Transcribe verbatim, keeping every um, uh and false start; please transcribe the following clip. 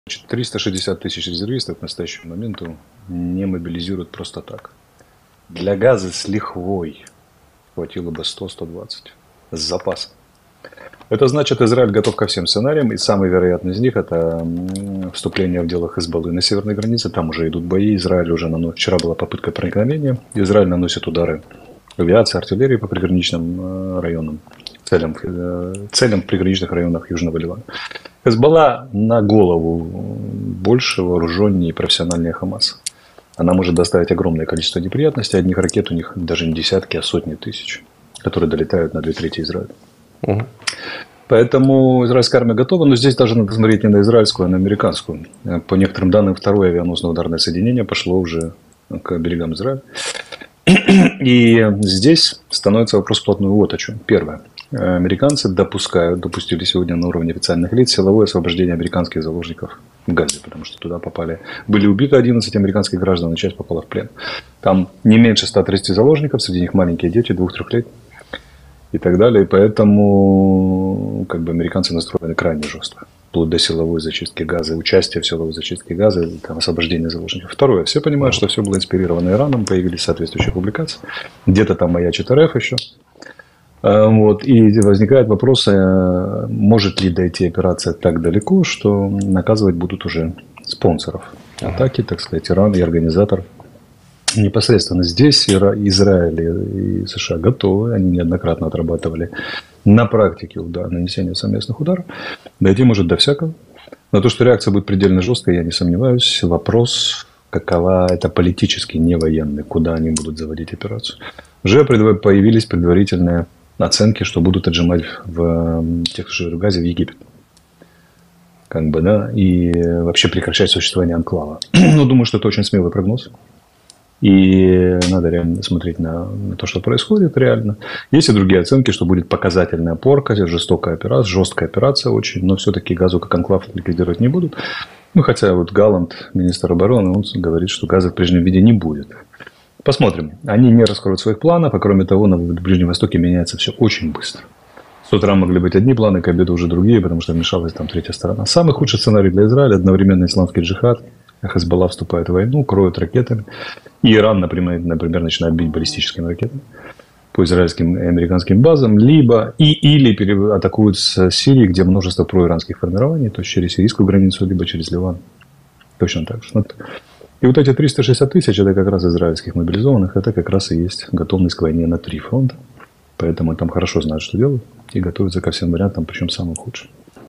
Значит, триста шестьдесят тысяч резервистов к настоящему моменту не мобилизируют просто так. Для газа с лихвой хватило бы сто — сто двадцать с запасом. Это значит, Израиль готов ко всем сценариям, и самый вероятный из них – это вступление в дело Хезболлы на северной границе. Там уже идут бои. Израиль уже наносит. Вчера была попытка проникновения. Израиль наносит удары авиации, артиллерии по приграничным районам, целям, целям в приграничных районах Южного Ливана. Хезболла на голову больше вооруженнее и профессиональнее Хамаса. Она может доставить огромное количество неприятностей. Одних ракет у них даже не десятки, а сотни тысяч, которые долетают на две трети Израиля. Угу. Поэтому израильская армия готова, но здесь даже надо смотреть не на израильскую, а на американскую. По некоторым данным, второе авианосно-ударное соединение пошло уже к берегам Израиля. И здесь становится вопрос вплотную вот о чем. Первое. Американцы допускают, допустили сегодня на уровне официальных лиц силовое освобождение американских заложников в Газе, потому что туда попали, были убиты одиннадцать американских граждан, и часть попала в плен. Там не меньше ста тридцати заложников, среди них маленькие дети, двух-трёх лет и так далее. И поэтому как бы, американцы настроены крайне жестко, вплоть до силовой зачистки Газа, участия в силовой зачистке Газа, там, освобождения заложников. Второе. Все понимают, что все было инспирировано Ираном, появились соответствующие публикации. Где-то там маячит РФ еще. Вот. И возникает вопрос, может ли дойти операция так далеко, что наказывать будут уже спонсоров атаки, так сказать, Иран и организаторов. Непосредственно здесь Израиль и США готовы, они неоднократно отрабатывали на практике удар, нанесение совместных ударов. Дойти может до всякого. Но то, что реакция будет предельно жесткой, я не сомневаюсь. Вопрос, какова это политически, не военный, куда они будут заводить операцию. Уже появились предварительные оценки, что будут отжимать в тех же в Газе в Египет. Как бы, да, и вообще прекращать существование анклава. Но думаю, что это очень смелый прогноз. И надо реально смотреть на, на то, что происходит реально. Есть и другие оценки, что будет показательная порка, жестокая операция, жесткая операция очень, но все-таки Газу как анклав ликвидировать не будут. Ну, хотя вот Галланд, министр обороны, он говорит, что Газа в прежнем виде не будет. Посмотрим. Они не раскроют своих планов, а кроме того, на Ближнем Востоке меняется все очень быстро. С утра могли быть одни планы, к обеду уже другие, потому что вмешалась там третья сторона. Самый худший сценарий для Израиля – одновременно исламский джихад, Хезболла вступает в войну, кроют ракетами. И Иран, например, например, начинает бить баллистическими ракетами по израильским и американским базам, либо и, или атакуют с Сирии, где множество проиранских формирований, то есть через сирийскую границу, либо через Ливан. Точно так же. И вот эти триста шестьдесят тысяч, это как раз израильских мобилизованных, это как раз и есть готовность к войне на три фронта. Поэтому там хорошо знают, что делают, и готовятся ко всем вариантам, причем самым худшим.